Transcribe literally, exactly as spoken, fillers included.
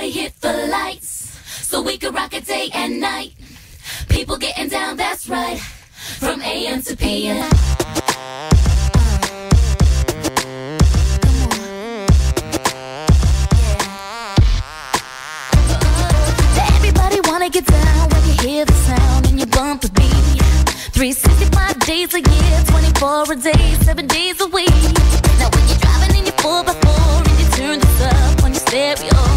Everybody hit the lights so we can rock it day and night. People getting down, that's right, from A M to P M. Everybody wanna get down when you hear the sound and you bump the beat. three sixty-five days a year, twenty-four a day, seven days a week. Now when you're driving in your four by four and you turn this up on your stereo,